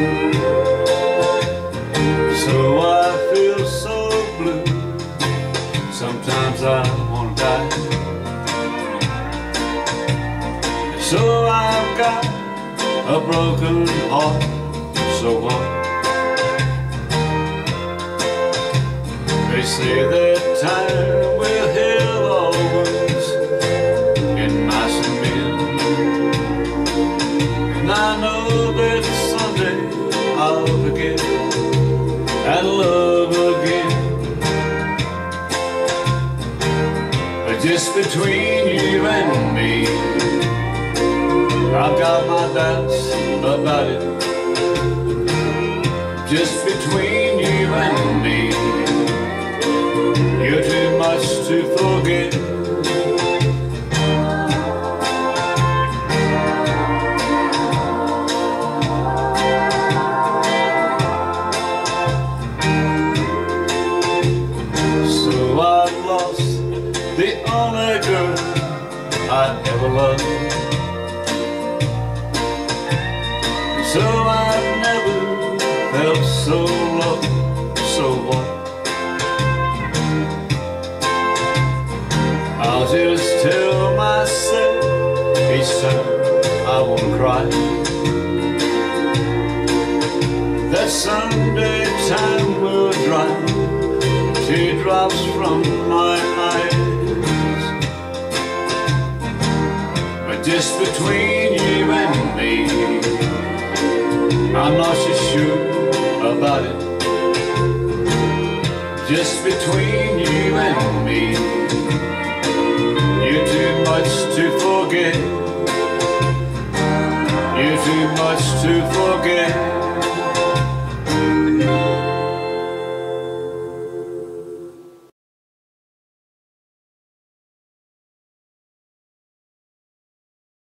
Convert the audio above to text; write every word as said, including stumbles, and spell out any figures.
So I feel so blue, sometimes I wanna die. So I've got a broken heart, so what? They say that time will heal all wounds in mice and men, and I know that someday I'll forget and love again. But just between you and me, I've got my doubts about it. Just between you and me, you're too much to forget. So I've lost the only girl I ever loved. So I've never felt so low, so what? I'll just tell myself each time I won't cry that someday time will dry teardrops from my eyes. But just between you and me, I'm not so sure about it. Just between you and me, you're too much to forget. You're too much to forget.